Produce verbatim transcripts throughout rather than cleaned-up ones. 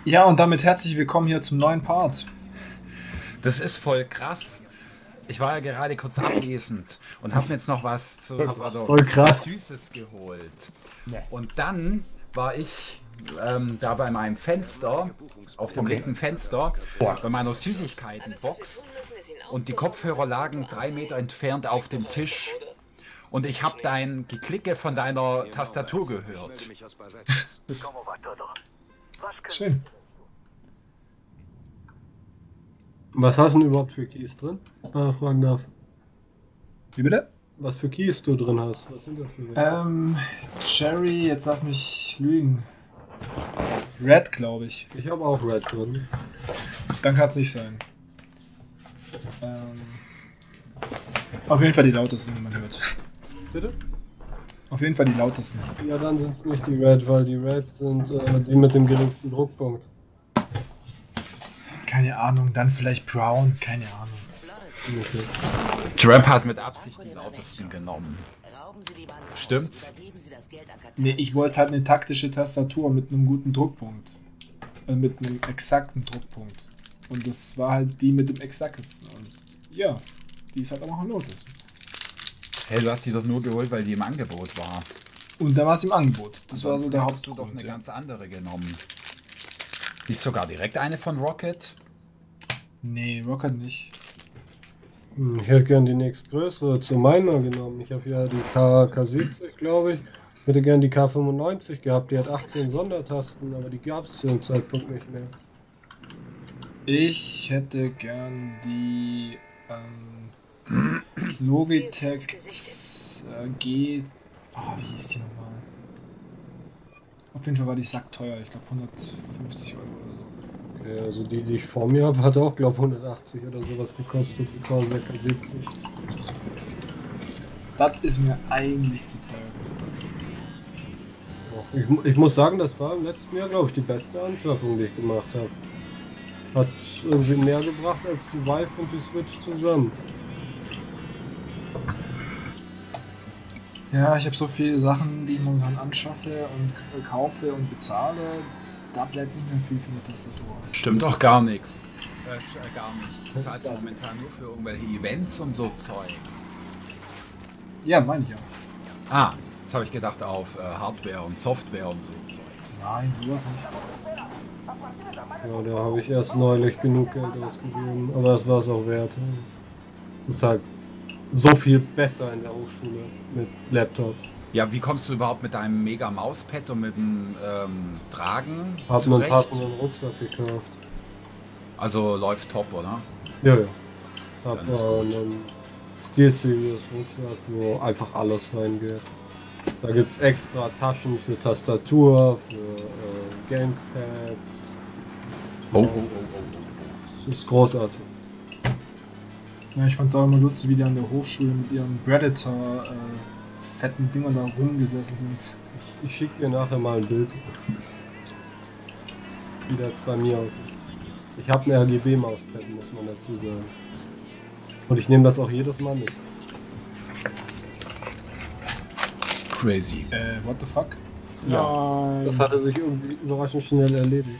Ja, und damit herzlich willkommen hier zum neuen Part. Das ist voll krass. Ich war ja gerade kurz abwesend und habe mir jetzt noch was zu also, voll krass. was Süßes geholt. Nee. Und dann war ich ähm, da bei meinem Fenster, auf dem Okay. linken Fenster, bei meiner Süßigkeitenbox und die Kopfhörer lagen drei Meter entfernt auf dem Tisch. Und ich habe dein Geklicke von deiner Tastatur gehört. Schön. Was hast du denn überhaupt für Keys drin? Ah, fragen darf. Wie bitte? Was für Keys du drin hast? Was sind das für welche? Ähm, Cherry, jetzt lass mich lügen. Red, glaube ich. Ich habe auch Red drin. Dann kann es nicht sein. Ähm, auf jeden Fall die lautesten, wie man hört. Bitte? Auf jeden Fall die lautesten. Ja, dann sind es nicht die Red, weil die Red sind äh, die mit dem geringsten Druckpunkt. Keine Ahnung, dann vielleicht Brown, keine Ahnung. Okay. Tramp hat mit Absicht die lautesten genommen. Stimmt's? Nee, ich wollte halt eine taktische Tastatur mit einem guten Druckpunkt. Äh, mit einem exakten Druckpunkt. Und das war halt die mit dem exaktesten. Und ja, die ist halt auch am lautesten. Hey, du hast die doch nur geholt, weil die im Angebot war. Und da war es im Angebot. Das war so der hast du doch Hauptgrund. eine Ja. ganz andere genommen. Die ist sogar direkt eine von Rocket. Nee, Rocket nicht. Hm, Ich hätte gern die nächstgrößere zu meiner genommen. Ich habe ja die K K siebzig, glaube ich. Ich hätte gern die K fünfundneunzig gehabt. Die hat achtzehn Sondertasten, aber die gab es zu dem Zeitpunkt nicht mehr. Ich hätte gern die ähm, Logitech äh, G. Oh, wie hieß die nochmal? Auf jeden Fall war die sackteuer. Ich glaube hundertfünfzig Euro oder so. Okay, also die, die ich vor mir habe, hat auch, glaube ich, hundertachtzig oder sowas gekostet. Die K siebzig. Das ist mir eigentlich zu teuer für das. Ich, mu- ich muss sagen, das war im letzten Jahr, glaube ich, die beste Anschaffung, die ich gemacht habe. Hat irgendwie mehr gebracht als die Vive und die Switch zusammen. Ja, ich habe so viele Sachen, die ich momentan anschaffe und k- kaufe und bezahle. Da bleibt nicht mehr viel für eine Tastatur. Stimmt doch gar nichts. Äh, sch- äh, gar nicht. Du zahlst momentan nur für irgendwelche Events und so Zeugs. Ja, meine ich ja. Ah, jetzt habe ich gedacht auf äh, Hardware und Software und so Zeugs. Nein, sowas nicht. Ja, da habe ich erst neulich genug Geld ausgegeben, aber das war es auch wert. Das ist halt so viel besser in der Hochschule mit Laptop. Ja, wie kommst du überhaupt mit deinem mega Mauspad und mit dem ähm, Tragen Hab mir einen zurecht? passenden Rucksack gekauft. Also läuft top, oder? Ja, ja. Hab Dann ist äh, gut. einen SteelSeries Rucksack, wo einfach alles reingeht. Da gibt's extra Taschen für Tastatur, für äh, Gamepads. Oh, oh, oh, oh. Das ist großartig. Ja, ich fand's auch immer lustig, wie die an der Hochschule mit ihren Predator äh, fetten Dingern da rumgesessen sind. Ich, ich schicke dir nachher mal ein Bild, wie das bei mir aussieht. Ich habe ein R G B-Mauspad, muss man dazu sagen. Und ich nehme das auch jedes Mal mit. Crazy. Äh, what the fuck? Ja, das hatte sich irgendwie überraschend schnell erledigt.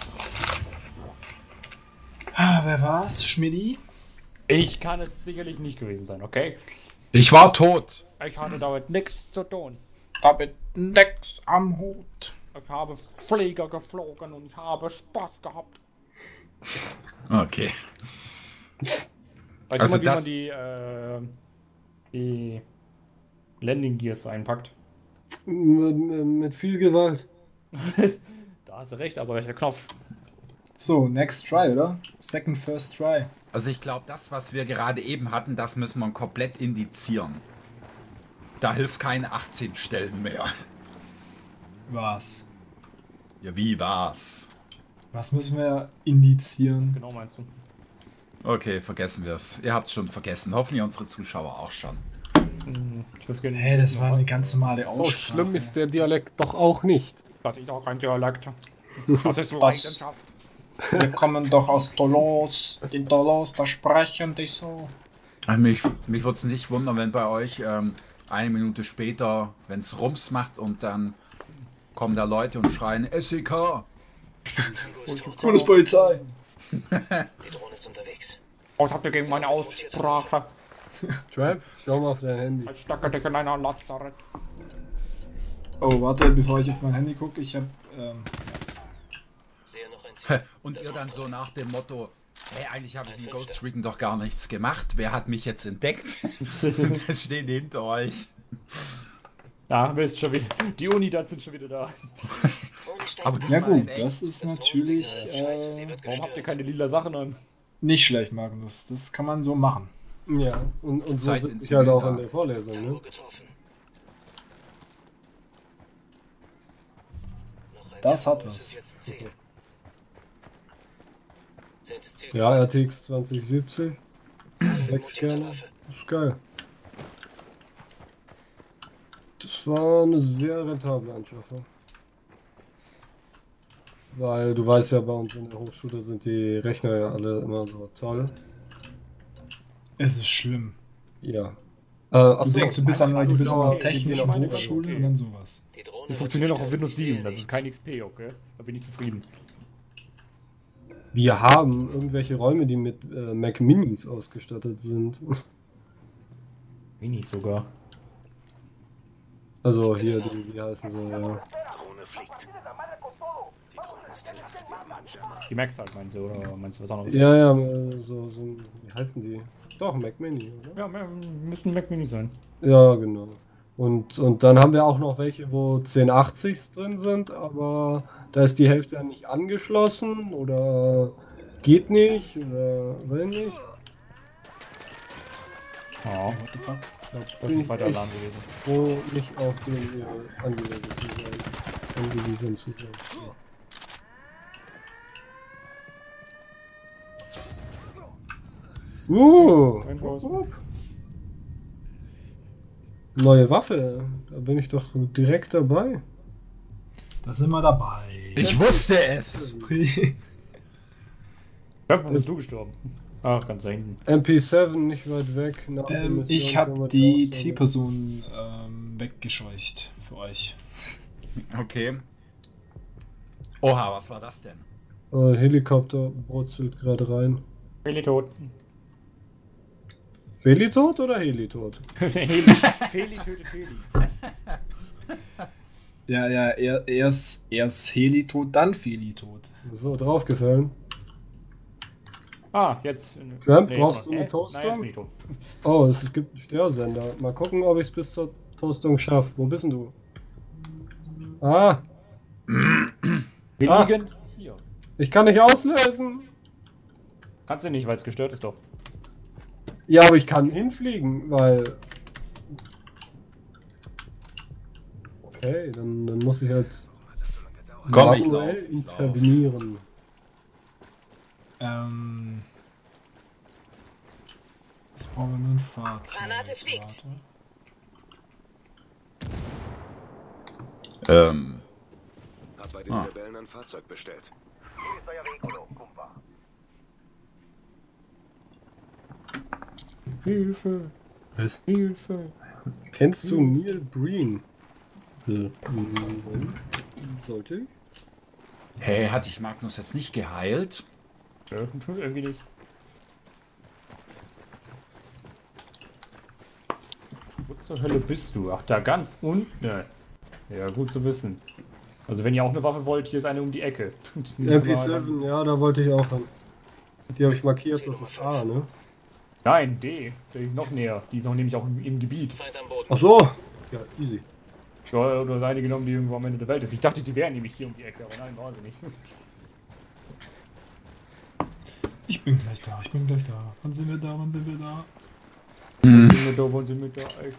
Ah, wer war's? Schmidti? Ich kann es sicherlich nicht gewesen sein, okay? Ich war tot. Ich hatte damit nichts zu tun. Damit nix am Hut. Ich habe Flieger geflogen und ich habe Spaß gehabt. Okay. Weißt Also du mal, wie das- man die, äh, die Landing Gears einpackt? Mit, mit viel Gewalt. Da hast du recht, aber welcher Knopf? So, next try, oder? Second first try. Also ich glaube, das, was wir gerade eben hatten, das müssen wir komplett indizieren. Da hilft keine achtzehn Stellen mehr. Was? Ja, wie war's? Was müssen wir indizieren? Genau meinst du? Okay, vergessen wir es. Ihr habt es schon vergessen. Hoffentlich unsere Zuschauer auch schon. Hm, ich weiß gar nicht, Hey, das noch war was. eine ganz normale So Aussprache. schlimm ist der Dialekt doch auch nicht. Das ist auch kein Dialekt. Das ist Was? Leidenschaft. Wir kommen doch aus Toulouse. In Toulouse, da sprechen die so. Also mich mich würde es nicht wundern, wenn bei euch ähm, eine Minute später, wenn es Rums macht und dann kommen da Leute und schreien S E K. Bundespolizei. Die Drohne ist unterwegs. Was habt ihr gegen meine Aussprache? Trap, schau mal auf dein Handy. Als stacke dich in einer Lazarett. Oh, warte, bevor ich auf mein Handy gucke, ich hab, ähm, Sehe noch ein Ziel. Und ihr dann so nach dem Motto, hey, eigentlich habe ich in Ghost Recon doch gar nichts gemacht. Wer hat mich jetzt entdeckt? Und das steht hinter euch. Ja, wer ist schon wieder? Die Unidats sind schon wieder da. Aber das ja war gut, ein echt- das ist natürlich äh, Warum habt ihr keine lila Sachen an? nicht schlecht, Magnus. Das kann man so machen. Ja, und, und so Zeit sitze in ich halt auch Zivil in da. der Vorlesung, ne? getroffen. Noch ein Das hat Terror was. ist jetzt zehn. Zehntes Ziel Ja, R gesichert. T X zwanzig siebzig. Eine Sechs mutierte gerne. Waffe. Das ist geil. Das war eine sehr rentable Anschaffung. Weil du weißt ja, bei uns in der Hochschule sind die Rechner ja alle immer so toll. Es ist schlimm. Ja. Äh, achso, Du denkst, du bist an, du bist an Zuschauer, einer technischen die gehen Hochschule okay. und dann sowas. Die Drohne Die wird funktionieren auch auf gestellt. Windows Ich sehe sieben, das nichts. ist kein X P, okay? Da bin ich zufrieden. Wir haben irgendwelche Räume, die mit äh, Mac Minis ausgestattet sind. Wenig sogar. Also hier, die, wie heißen sie, ja. Drohne fliegt. Die Drohne ist hin. Wir haben einen Jammer. Die Max halt, meinst du, oder meinst du was anderes? Ja, ja, äh, so, so, wie heißen die? Doch, Mac Mini, oder? Ja, mehr- müssen Mac Mini sein. Ja, genau. Und, und dann haben wir auch noch welche, wo zehn achtzig drin sind, aber da ist die Hälfte ja nicht angeschlossen oder geht nicht oder will nicht. Ja, What the fuck? das ist ein zweiter Alarm gewesen. Wo nicht auf den äh, angewiesen zu sein. Angewiesen zu sein. Ja. Uh, Ein Haus. neue Waffe, da bin ich doch direkt dabei. Da sind wir dabei. Ich wusste es. Ja, wo bist du gestorben? Ach, ganz da hinten. M P sieben nicht weit weg. nach der ähm, Mission ich können wir habe die raus, Zielperson ähm, weggescheucht für euch. Okay. Oha, was war das denn? aber- Äh, Helikopter brutzelt gerade rein. Feli tot. Feli tot oder Heli tot? Feli, Feli tötet Feli. Ja, ja, er, erst, erst Heli tot, dann Feli tot. So, draufgefallen. Ah, jetzt. Trump, brauchst du äh, eine Toaster? Nein, jetzt bin ich tot. Oh, es, es gibt einen Störsender. Mal gucken, ob ich es bis zur Toastung schaffe. Wo bist denn du? Ah, Wir Ah. liegen hier. ich kann nicht auslösen. Kannst du nicht, weil es gestört ist doch. Ja, aber ich kann hinfliegen, weil... Okay, dann, dann muss ich halt Komm, ich manuell lauf, ich intervenieren. Ähm. Jetzt brauchen wir nur ein Fahrzeug. Granate fliegt. Warte. Ähm, Hab bei den Ah. Rebellen ein Fahrzeug bestellt. Hilfe, Was? Hilfe. Kennst du Neil Breen? Hm, Sollte ich? hey, hatte ich Magnus jetzt nicht geheilt? Ja, irgendwie nicht. Wo zur Hölle bist du? Ach, da ganz unten. Ja, ja, gut zu wissen. Also wenn ihr auch eine Waffe wollt, hier ist eine um die Ecke. M P sieben, ja, da wollte ich auch hin. Die habe ich markiert, das ist A, ne? Nein, D. Der ist noch näher. Die ist auch nämlich auch im, im Gebiet. Feind am Boden. Ach so! Ja, easy. Ja, oder seine genommen, die irgendwo am Ende der Welt ist. Ich dachte, die wären nämlich hier um die Ecke, aber nein, waren sie nicht. Ich bin gleich da, ich bin gleich da. Wann sind wir da, wann sind wir da? Hm. Sind wir da, wollen sie mit da? Ey.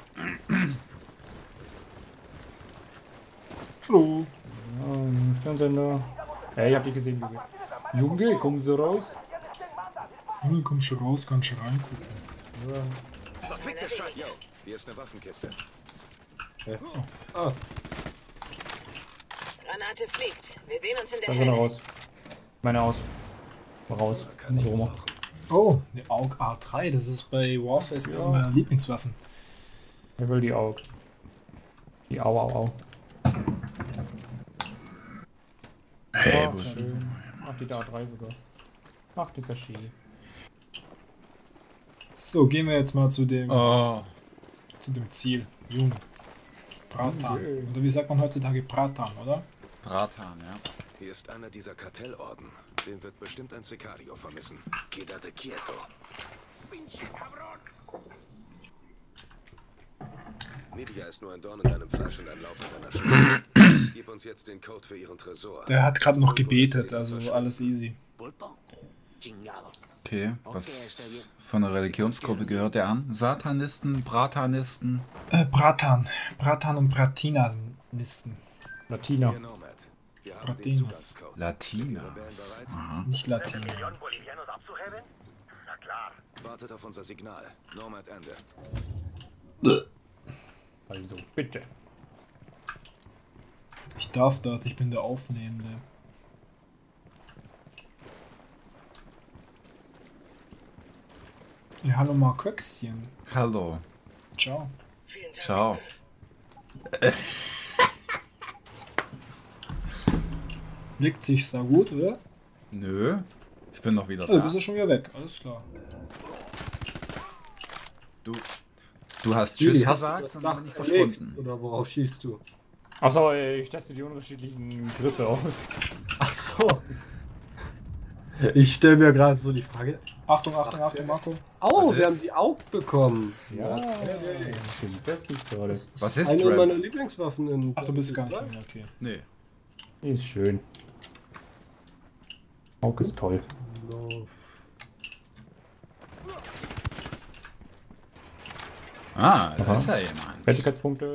Hallo. Ja, Sternsender. Ey, ich hab dich gesehen, Junge. Junge, kommen Sie raus? Junge, komm schon raus, kannst schon reingucken. Ja. Verfickte Scheiße! Yo, hier ist eine Waffenkiste. Ah, Granate fliegt. Wir sehen uns in der Da sind wir Helle. raus. Meine aus. Mal raus. So rum. Oh, eine A U G A drei, das ist bei Warface Ja. ja. meine Lieblingswaffen. Ich will die Aug. Die Au, au, au. Hey, Ach, wo ist schön. Ach, die da drei sogar. Ach, dieser Ski. So, gehen wir jetzt mal zu dem, Oh, zu dem Ziel. Juni. Bratan. Okay. Oder wie sagt man heutzutage Bratan, oder? Bratan, ja. Hier ist einer dieser Kartellorden. Den wird bestimmt ein Sicario vermissen. Quédate quieto. Nidia ist nur ein Dorn in deinem Fleisch und ein Lauf in deiner Schuhe. Gib uns jetzt den Code für ihren Tresor. Der hat gerade noch gebetet, also alles easy. Okay, was von der Religionsgruppe gehört der an? Satanisten, Bratanisten? Äh, Bratan. Bratan und Bratinanisten. Latina. Hier Nomad. Wir haben den Latinas. Zugangscode. Latinas. Aha. Nicht Latin. Wartet auf unser Signal. Nomad Ende. Also, bitte. Ich darf das, ich bin der Aufnehmende. Ja, hallo Marköxchen. Hallo. Ciao. Ciao. Legt sich da gut, oder? Nö. Ich bin noch wieder Oh, du da. bist ja schon wieder weg, alles klar. Du, du hast Juli, Tschüss hast du gesagt das und Dach dann bin ich verlegt? verschwunden. Oder worauf schießt du? Achso, ich teste die unterschiedlichen Griffe aus. Ach so. Ich stelle mir gerade so die Frage. Achtung, Achtung, Achtung, Marco. Oh, Was wir ist? haben die auch bekommen. Ja, stimmt, das ist gerade. Was ist Eine Tramp? meiner Lieblingswaffen in. Ach, du bist gar nicht mehr, okay. Nee. Ist schön. Aug ist toll. No. Ah, da Aha. ist ja jemand. Fertigkeitspunkte.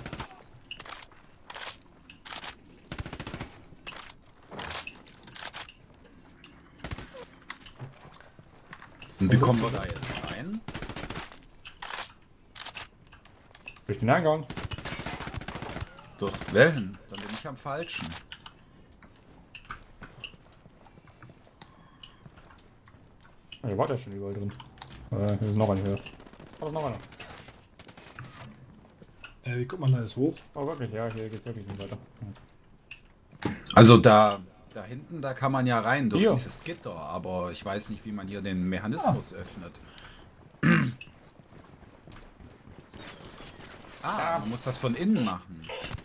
Und wie kommen wir da jetzt rein? Durch den Eingang. Durch welchen? Dann bin ich am falschen. Ah, hier war der schon überall drin. Äh, hier ist noch ein höher. Oh, da ist noch einer. Äh, wie kommt man da jetzt hoch? Oh, wirklich, ja, hier geht's wirklich nicht weiter. Also da, da hinten, da kann man ja rein durch Hier. dieses Gitter, aber ich weiß nicht, wie man hier den Mechanismus öffnet. Ah, man muss das von innen machen.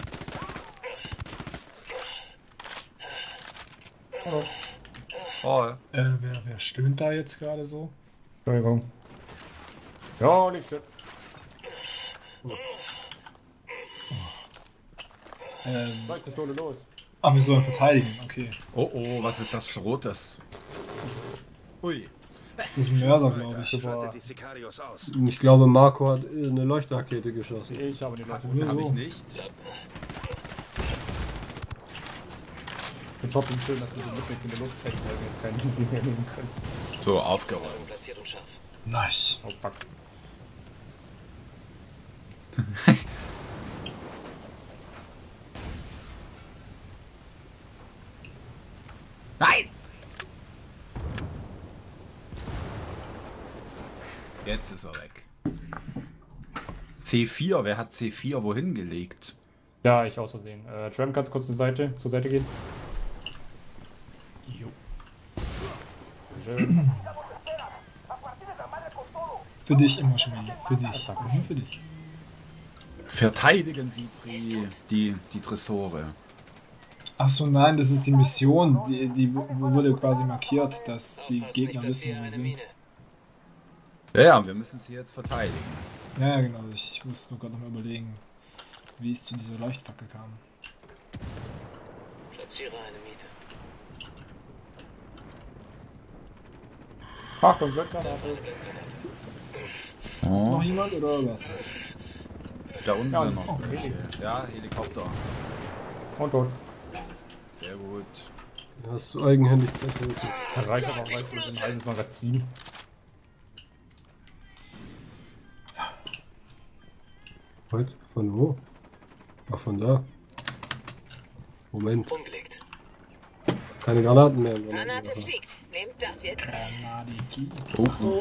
Hallo. Oh, Äh, wer, wer stöhnt da jetzt gerade so? Entschuldigung. Ja, holy shit. Ähm, Pistole los. ah, wir sollen verteidigen, okay. oh, oh, was ist das für Rotes? Ui. Das ist ein Mörder, glaube ich. Super. Schaltet die Sicarios aus. Ich glaube, Marco hat äh, eine Leuchtrakete geschossen. Ich habe die Leute. Oder Habe ich so. nicht. Ich finde trotzdem schön, dass wir so mitten in der Luft stecken, weil wir jetzt keinen Easy mehr nehmen können. So, aufgeräumt. Nice. Oh fuck. Nein! Jetzt ist er weg. C vier, wer hat C vier wohin gelegt? Ja, ich aus Versehen. Äh, Tram, kannst du kurz zur Seite, zur Seite gehen? Jo. Schön. Für dich immer schon wieder. Für dich. Nur für dich. Verteidigen Sie die, die, die Tresore. Achso, nein, das ist die Mission. Die, die w- wurde quasi markiert, dass die Gegner wissen, wo wir sind. Ja, ja, wir müssen sie jetzt verteidigen. Ja, ja, genau. Ich muss nur gerade noch mal überlegen, wie es zu dieser Leuchtfackel kam. Platziere eine Mine. Achtung, Glöckner, Achtung. Oh, Noch jemand oder was? da unten Ja, sind noch oh, welche. Heli. Ja, Helikopter. Und tot. Sehr gut. Den hast du eigenhändig zerstört. Das reicht aber auch, weißt du, das ist ein halbes Magazin. Halt, von wo? Ach, von da. Moment, Umgelegt. keine Granaten mehr. im Granate Granatwerfer. fliegt. Nehmt das jetzt. Granadiki. Oh, oh.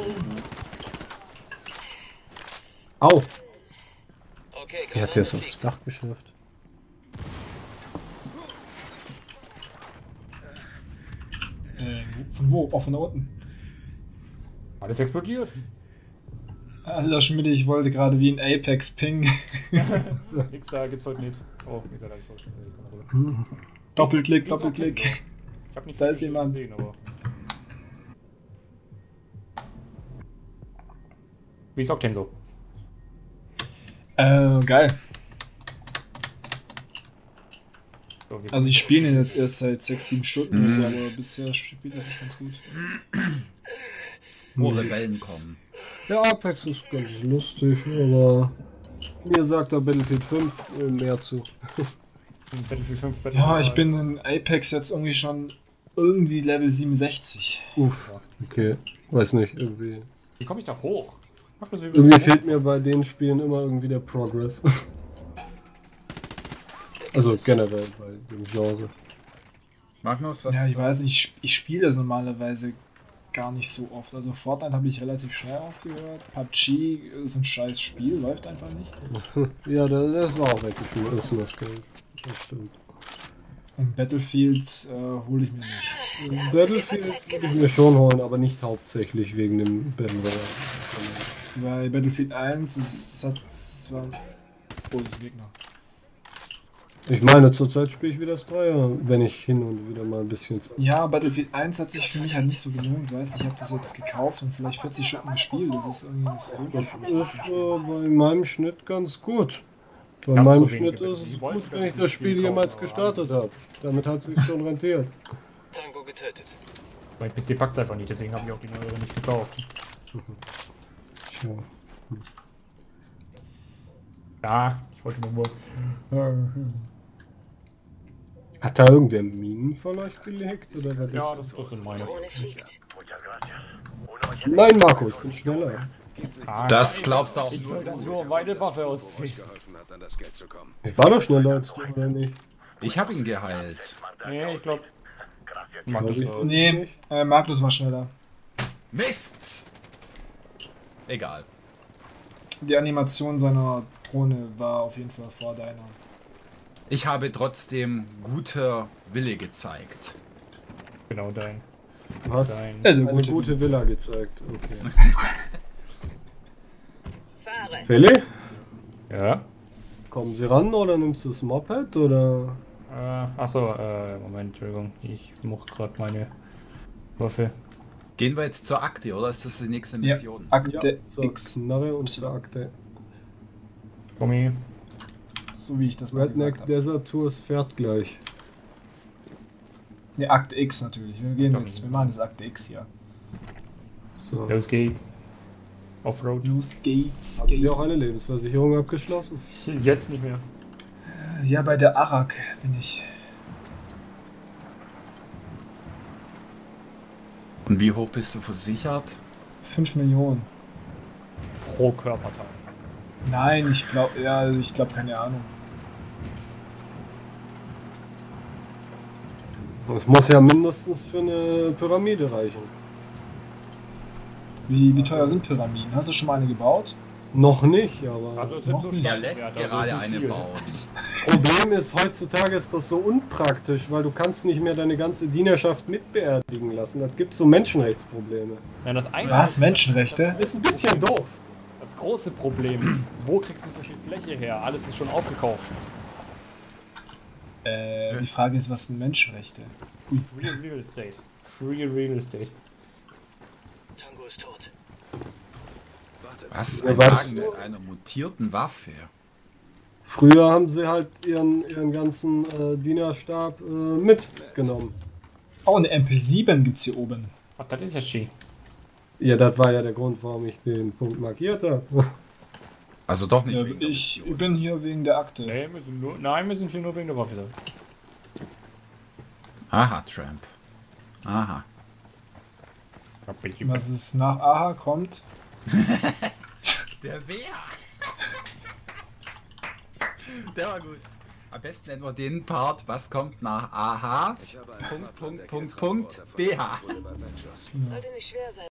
Au! Okay, Er hat jetzt Granate aufs fliegt. Dach geschafft. Äh, von wo? Oh, von da unten. Alles explodiert. Alter Schmidt, ich wollte gerade wie ein Apex pingen. Nix da gibt's heute nicht. Oh, ist ja da nicht. Doppelklick, Wie ist Doppelklick. Octane so? Ich hab nicht Da ist viel jemand. gesehen, aber. Wie ist Octane so? Äh, geil. So, wir- Also ich spiele ihn jetzt erst seit sechs, sieben Stunden oder so, aber bisher spielt er sich ganz gut. Wo Rebellen kommen. Ja, Apex ist ganz lustig, aber mir sagt der Battlefield fünf äh, mehr zu. Battlefield fünf, Battlefield Ja, ich drei. bin in Apex jetzt irgendwie schon irgendwie Level siebenundsechzig. Uff, okay. Weiß nicht, irgendwie. Wie komme ich da hoch? Mach das über- Irgendwie fehlt mir bei den Spielen immer irgendwie der Progress. Also generell bei dem Genre. Magnus, was? Ja, ich weiß nicht, ich, ich spiele das normalerweise gar nicht so oft. Also Fortnite habe ich relativ schnell aufgehört. P U B G ist ein scheiß Spiel, läuft einfach nicht. Ja, das, das war auch weggeschmissen, das Geld. Das stimmt. Und Battlefield äh, hole ich mir nicht. Battlefield würde ich mir schon holen, aber nicht hauptsächlich wegen dem Battle Royale. Bei Battlefield eins ist, hat, es war... Oh, das ist ein Gegner. Ich meine, zurzeit spiele ich wieder das Dreier, wenn ich hin und wieder mal ein bisschen Zeit. Ja, Battlefield eins hat sich für mich halt nicht so gelohnt, weißt du, ich habe das jetzt gekauft und vielleicht vierzig Stunden gespielt, das ist irgendwie nicht so Das sich für mich nicht. ist äh, bei meinem Schnitt ganz gut. Bei Ich hab meinem so wenige Schnitt ist Battlefield. es Ich wollte gut, wenn ich das Battlefield Spiel kaufen, jemals aber gestartet habe. Damit hat es sich schon rentiert. Tango getötet. Mein P C packt einfach nicht, deswegen habe ich auch die neuere nicht gekauft. Tja. Ja, ich wollte nur mal. Hat da irgendwer Minen von euch gelegt? Oder war das Ja, das, das sind meine. Drohne fliegt. Nein, Marco, ich bin schneller. Ah, Das glaubst du auch ich nur. will nur meine Waffe aus. euch geholfen hat, an das Geld zu kommen. Ich war doch schneller als du, oder nicht? Ich hab ihn geheilt. Nee, ich glaube. Magnus Glaub ich. war es. Nee, äh, Magnus war schneller. Mist! Egal. Die Animation seiner Drohne war auf jeden Fall vor deiner. Ich habe trotzdem guter Wille gezeigt. Genau dein. Du hast dein. Äh, eine gute Villa gezeigt. Okay. Fahre. Feli, Ja? kommen sie ran oder nimmst du das Moped oder? Äh, achso, äh, Moment, Entschuldigung. Ich mach gerade meine Waffe. Gehen wir jetzt zur Akte, oder ist das die nächste Ja, Mission? Akte zur X, Knarre und zur Akte. Gummi. so wie ich das mal Redneck gesagt habe. Desert Tours fährt gleich. Ne, Akte X natürlich. Wir gehen Doch. jetzt, wir machen das Akte X hier. So. Los geht's. Offroad. Los geht's. Haben Sie auch eine Lebensversicherung abgeschlossen? Jetzt nicht mehr. Ja, bei der Arak bin ich. Und wie hoch bist du versichert? fünf Millionen. Pro Körperteil. Nein, ich glaube, ja, ich glaube, keine Ahnung. Das muss ja mindestens für eine Pyramide reichen. Wie, wie teuer sind Pyramiden? Hast du schon mal eine gebaut? Noch nicht, aber Also es sind Noch so nicht. Er Standwerte, lässt also gerade ist nicht eine viel. bauen. Problem ist, heutzutage ist das so unpraktisch, weil du kannst nicht mehr deine ganze Dienerschaft mitbeerdigen lassen. Das gibt so Menschenrechtsprobleme. Ja, das einzige, Was? Menschenrechte? Ist ein bisschen doof. das große Problem ist, wo kriegst du so viel Fläche her? Alles ist schon aufgekauft. Äh, die Frage ist, was sind Menschenrechte? Real Real Estate. Free Real Estate. Tango ist tot. Wartet. Was? Ja, Ein was? Wagen mit einer mutierten Waffe. Früher haben sie halt ihren, ihren ganzen äh, Dienerstab äh, mitgenommen. Oh, eine M P sieben gibt's hier oben. Ach, das ist ja schön. Ja, das war ja der Grund, warum ich den Punkt markiert habe. Also doch nicht Ja, wegen der ich Mission. bin hier wegen der Akte. Nee, wir sind nur, nein, wir sind hier nur wegen der Waffe. Aha, Tramp. Aha. Was es nach Aha kommt. Der Bär! Der war gut. Am besten nennen wir den Part, was kommt nach Aha? Ich habe einen Punkt, Fahrplan Punkt, der Punkt, Geldtransporter Punkt, von B H. Boulevard Ventures. Sollte nicht schwer sein.